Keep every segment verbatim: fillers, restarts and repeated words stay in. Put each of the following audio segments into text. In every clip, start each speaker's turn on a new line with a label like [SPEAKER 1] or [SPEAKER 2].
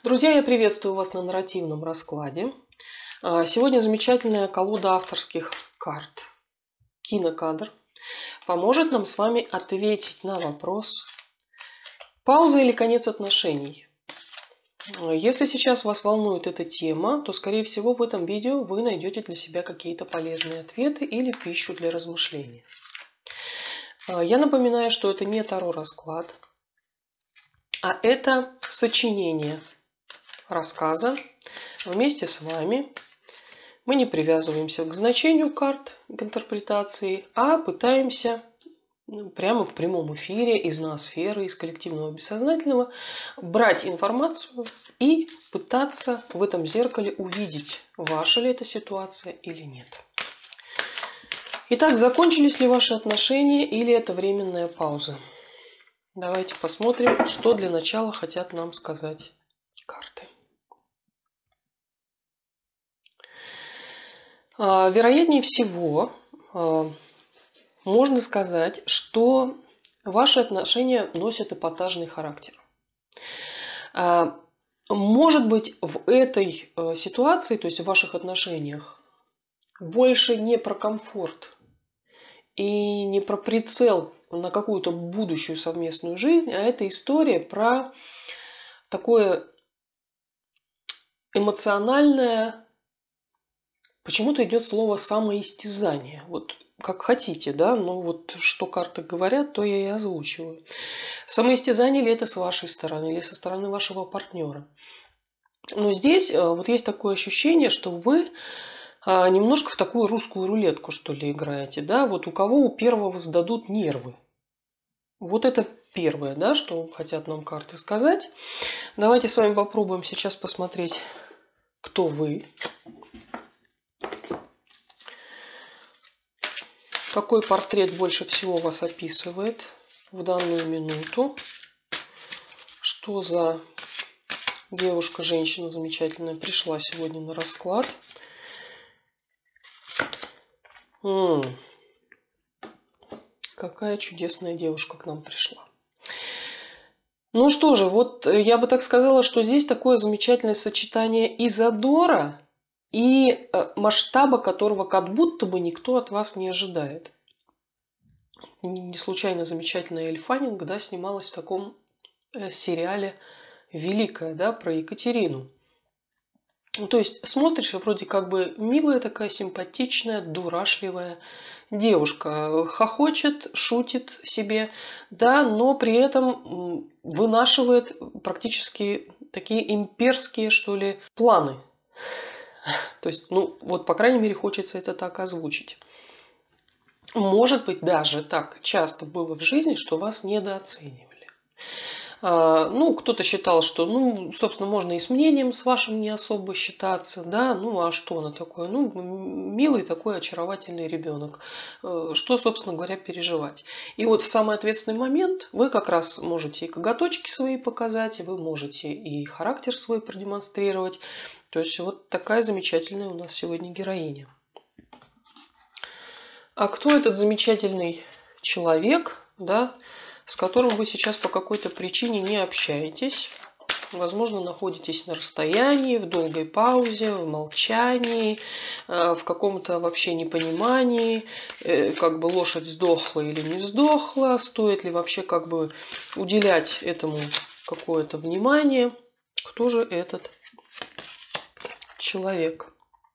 [SPEAKER 1] Друзья, я приветствую вас на нарративном раскладе. Сегодня замечательная колода авторских карт «Кинокадр» поможет нам с вами ответить на вопрос: пауза или конец отношений? Если сейчас вас волнует эта тема, то, скорее всего, в этом видео вы найдете для себя какие-то полезные ответы или пищу для размышления. Я напоминаю, что это не таро-расклад, а это сочинение рассказа вместе с вами. Мы не привязываемся к значению карт, к интерпретации, а пытаемся прямо в прямом эфире из ноосферы, из коллективного бессознательного брать информацию и пытаться в этом зеркале увидеть, ваша ли это ситуация или нет. Итак, закончились ли ваши отношения или это временная пауза? Давайте посмотрим, что для начала хотят нам сказать карты. Вероятнее всего, можно сказать, что ваши отношения носят эпатажный характер. Может быть, в этой ситуации, то есть в ваших отношениях, больше не про комфорт и не про прицел на какую-то будущую совместную жизнь, а это история про такое эмоциональное. Почему-то идет слово самоистязание. Вот как хотите, да, но вот что карты говорят, то я и озвучиваю. Самоистязание ли это с вашей стороны или со стороны вашего партнера? Но здесь вот есть такое ощущение, что вы немножко в такую русскую рулетку, что ли, играете, да, вот у кого у первого сдадут нервы. Вот это первое, да, что хотят нам карты сказать. Давайте с вами попробуем сейчас посмотреть, кто вы. Какой портрет больше всего вас описывает в данную минуту? Что за девушка, женщина замечательная пришла сегодня на расклад? М-м, какая чудесная девушка к нам пришла. Ну что же, вот я бы так сказала, что здесь такое замечательное сочетание и задора, и масштаба, которого как будто бы никто от вас не ожидает. Не случайно замечательная Эль Фаннинг, да, снималась в таком сериале «Великая», да, про Екатерину. То есть смотришь, и вроде как бы милая такая, симпатичная, дурашливая девушка. Хохочет, шутит себе, да, но при этом вынашивает практически такие имперские, что ли, планы. То есть, ну, вот, по крайней мере, хочется это так озвучить. Может быть, даже так часто было в жизни, что вас недооценивали. Ну, кто-то считал, что, ну, собственно, можно и с мнением с вашим не особо считаться, да, ну, а что она такое? Ну, милый такой очаровательный ребенок. Что, собственно говоря, переживать? И вот в самый ответственный момент вы как раз можете и коготочки свои показать, и вы можете и характер свой продемонстрировать. То есть вот такая замечательная у нас сегодня героиня. А кто этот замечательный человек, да, с которым вы сейчас по какой-то причине не общаетесь? Возможно, находитесь на расстоянии, в долгой паузе, в молчании, в каком-то вообще непонимании, как бы лошадь сдохла или не сдохла, стоит ли вообще как бы уделять этому какое-то внимание. Кто же этот человек?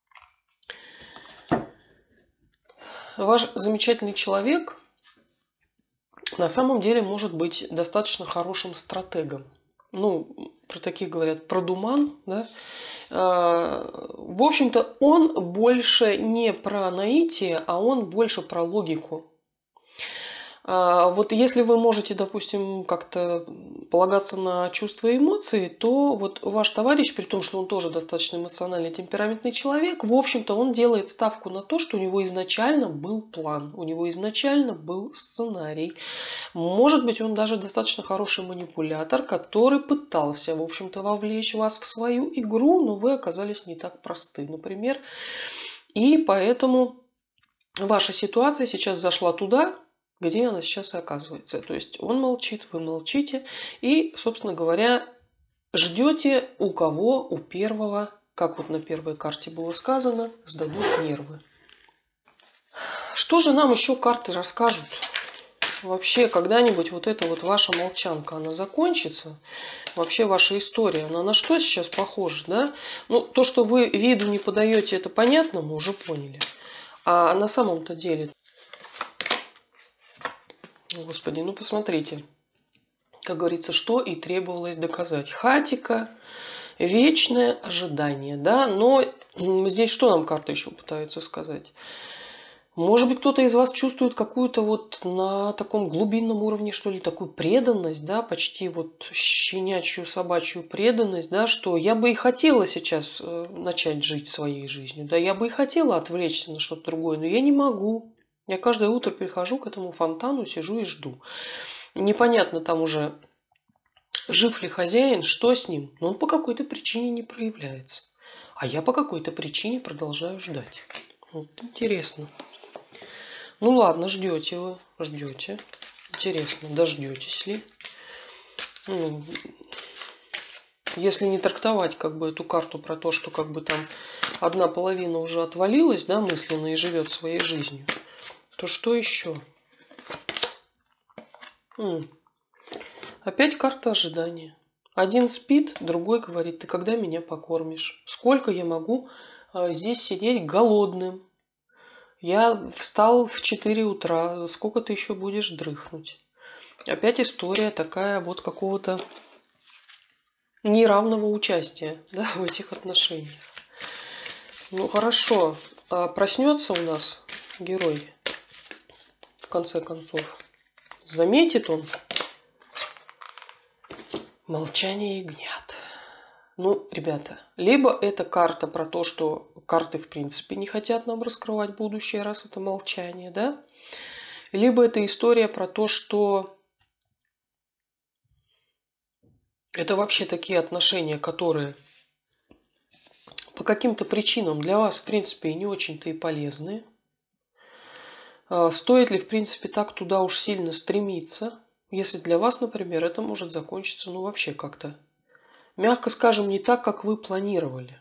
[SPEAKER 1] Ваш замечательный человек на самом деле может быть достаточно хорошим стратегом. Ну, про таких говорят продуман, да. В общем-то, он больше не про наитие, а он больше про логику. Вот если вы можете, допустим, как-то полагаться на чувства и эмоции, то вот ваш товарищ, при том, что он тоже достаточно эмоциональный, темпераментный человек, в общем-то, он делает ставку на то, что у него изначально был план, у него изначально был сценарий. Может быть, он даже достаточно хороший манипулятор, который пытался, в общем-то, вовлечь вас в свою игру, но вы оказались не так просты, например. И поэтому ваша ситуация сейчас зашла туда, где она сейчас и оказывается. То есть он молчит, вы молчите. И, собственно говоря, ждете, у кого, у первого, как вот на первой карте было сказано, сдадут нервы. Что же нам еще карты расскажут? Вообще, когда-нибудь вот эта вот ваша молчанка, она закончится? Вообще ваша история, она на что сейчас похожа, да? Ну, то, что вы виду не подаете, это понятно, мы уже поняли. А на самом-то деле... Господи, ну посмотрите. Как говорится, что и требовалось доказать. Хатика, вечное ожидание, да? Но здесь что нам карты еще пытаются сказать? Может быть, кто-то из вас чувствует какую-то вот на таком глубинном уровне, что ли, такую преданность, да, почти вот щенячью, собачью преданность, да, что я бы и хотела сейчас э, начать жить своей жизнью, да, я бы и хотела отвлечься на что-то другое, но я не могу. Я каждое утро прихожу к этому фонтану, сижу и жду. Непонятно там уже, жив ли хозяин, что с ним, но он по какой-то причине не проявляется. А я по какой-то причине продолжаю ждать. Вот интересно. Ну ладно, ждете вы, ждете. Интересно, дождетесь ли? Ну, если не трактовать как бы эту карту про то, что как бы там одна половина уже отвалилась, да, мысленно и живет своей жизнью, то что еще? М. Опять карта ожидания. Один спит, другой говорит: ты когда меня покормишь? Сколько я могу а, здесь сидеть голодным? Я встал в четыре утра, сколько ты еще будешь дрыхнуть? Опять история такая вот какого-то неравного участия, да, в этих отношениях. Ну хорошо, а проснется у нас герой в конце концов. Заметит он молчание ягнят. Ну, ребята, либо это карта про то, что карты в принципе не хотят нам раскрывать будущее, раз это молчание, да? Либо это история про то, что это вообще такие отношения, которые по каким-то причинам для вас, в принципе, и не очень-то и полезные. Стоит ли, в принципе, так туда уж сильно стремиться, если для вас, например, это может закончиться, ну, вообще как-то, мягко скажем, не так, как вы планировали.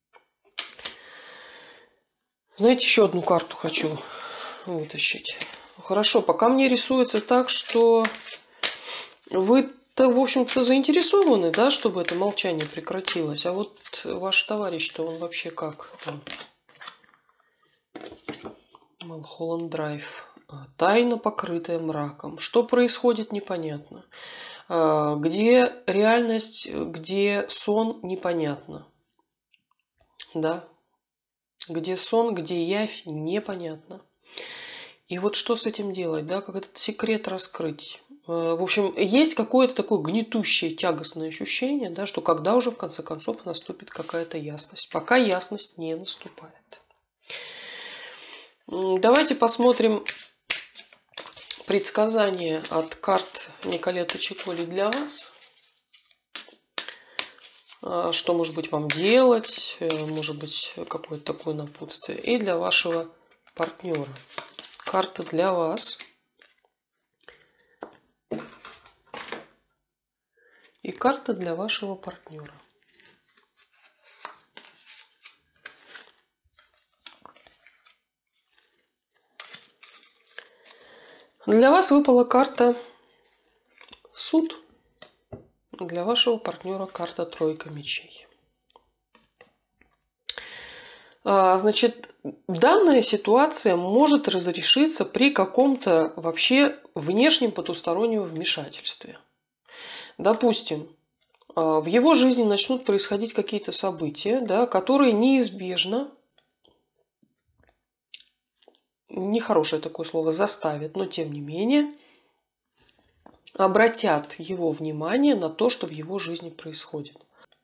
[SPEAKER 1] Знаете, еще одну карту хочу вытащить. Хорошо, пока мне рисуется так, что вы-то, в общем-то, заинтересованы, да, чтобы это молчание прекратилось. А вот ваш товарищ-то, он вообще как? Малхолланд Драйв. Тайна, покрытая мраком. Что происходит, непонятно. Где реальность, где сон, непонятно. Да. Где сон, где явь, непонятно. И вот что с этим делать, да, как этот секрет раскрыть? В общем, есть какое-то такое гнетущее, тягостное ощущение, да, что когда уже в конце концов наступит какая-то ясность. Пока ясность не наступает. Давайте посмотрим предсказание от карт Николеты Чиколи для вас. Что, может быть, вам делать, может быть, какое-то такое напутствие. И для вашего партнера. Карта для вас. И карта для вашего партнера. Для вас выпала карта суд. Для вашего партнера карта тройка мечей. Значит, данная ситуация может разрешиться при каком-то вообще внешнем потустороннем вмешательстве. Допустим, в его жизни начнут происходить какие-то события, да, которые неизбежно, нехорошее такое слово, заставят, но тем не менее, обратят его внимание на то, что в его жизни происходит.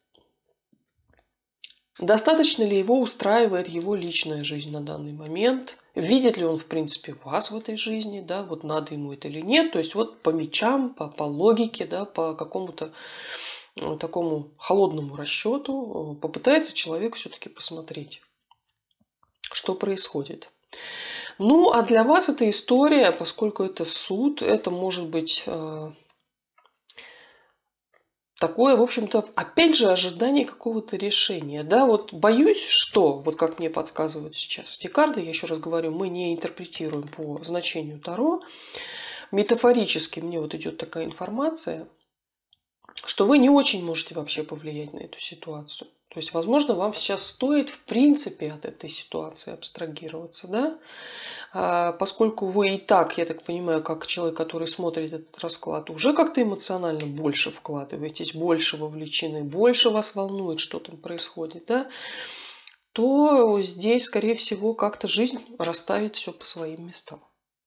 [SPEAKER 1] Достаточно ли его устраивает его личная жизнь на данный момент? Видит ли он, в принципе, вас в этой жизни? Да? Вот надо ему это или нет? То есть вот по мечам, по, по логике, да, по какому-то э, такому холодному расчету э, попытается человек все-таки посмотреть, что происходит. Ну, а для вас эта история, поскольку это суд, это может быть... Э, такое, в общем-то, опять же, ожидание какого-то решения. Да, вот боюсь, что, вот как мне подсказывают сейчас эти карты, я еще раз говорю, мы не интерпретируем по значению Таро, метафорически мне вот идет такая информация, что вы не очень можете вообще повлиять на эту ситуацию. То есть, возможно, вам сейчас стоит, в принципе, от этой ситуации абстрагироваться, да? А поскольку вы и так, я так понимаю, как человек, который смотрит этот расклад, уже как-то эмоционально больше вкладываетесь, больше вовлечены, больше вас волнует, что там происходит, да? То здесь, скорее всего, как-то жизнь расставит все по своим местам.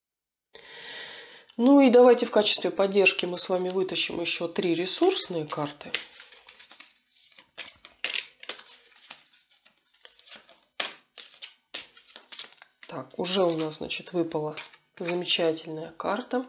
[SPEAKER 1] Ну и давайте в качестве поддержки мы с вами вытащим еще три ресурсные карты. Так, уже у нас, значит, выпала замечательная карта.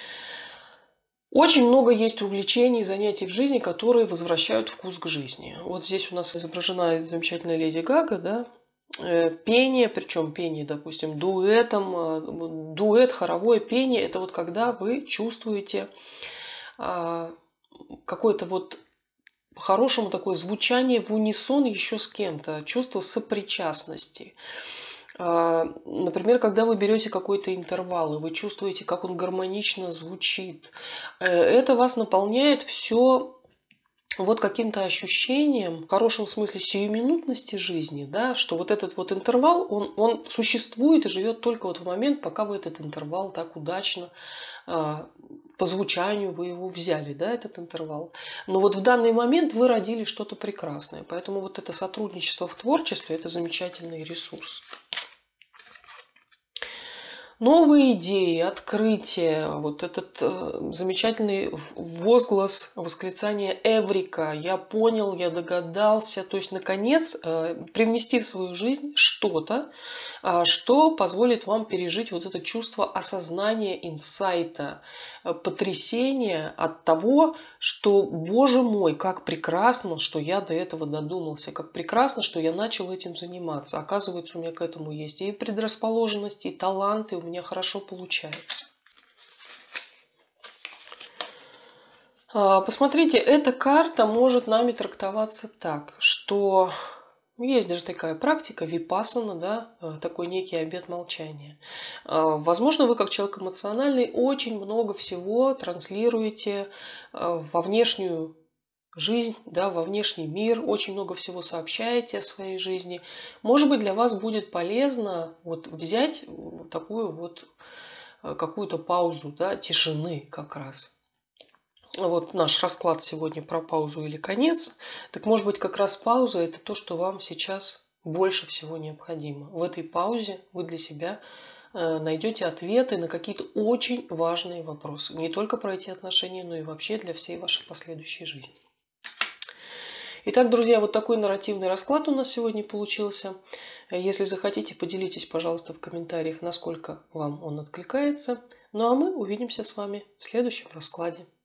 [SPEAKER 1] Очень много есть увлечений, занятий в жизни, которые возвращают вкус к жизни. Вот здесь у нас изображена замечательная леди Гага, да, э, пение, причем пение, допустим, дуэтом, э, дуэт, хоровое пение, это вот когда вы чувствуете э, какое-то вот по-хорошему такое звучание в унисон еще с кем-то, чувство сопричастности. Например, когда вы берете какой-то интервал, и вы чувствуете, как он гармонично звучит, это вас наполняет все вот каким-то ощущением, в хорошем смысле, сиюминутности жизни, да, что вот этот вот интервал, он, он существует и живет только вот в момент, пока вы этот интервал так удачно, по звучанию вы его взяли, да, этот интервал. Но вот в данный момент вы родили что-то прекрасное, поэтому вот это сотрудничество в творчестве – это замечательный ресурс. Новые идеи, открытия, вот этот э, замечательный возглас, восклицание «Эврика», я понял, я догадался, то есть, наконец, э, привнести в свою жизнь что-то, э, что позволит вам пережить вот это чувство осознания, инсайта, э, потрясения от того, что, боже мой, как прекрасно, что я до этого додумался, как прекрасно, что я начал этим заниматься. Оказывается, у меня к этому есть и предрасположенности, и таланты, у меня хорошо получается. Посмотрите, эта карта может нами трактоваться так, что есть даже такая практика випассана, да, такой некий обет молчания. Возможно, вы как человек эмоциональный очень много всего транслируете во внешнюю жизнь, да, во внешний мир, очень много всего сообщаете о своей жизни. Может быть, для вас будет полезно вот взять такую вот какую-то паузу, да, тишины как раз. Вот наш расклад сегодня про паузу или конец. Так может быть, как раз пауза – это то, что вам сейчас больше всего необходимо. В этой паузе вы для себя найдете ответы на какие-то очень важные вопросы. Не только про эти отношения, но и вообще для всей вашей последующей жизни. Итак, друзья, вот такой нарративный расклад у нас сегодня получился. Если захотите, поделитесь, пожалуйста, в комментариях, насколько вам он откликается. Ну а мы увидимся с вами в следующем раскладе.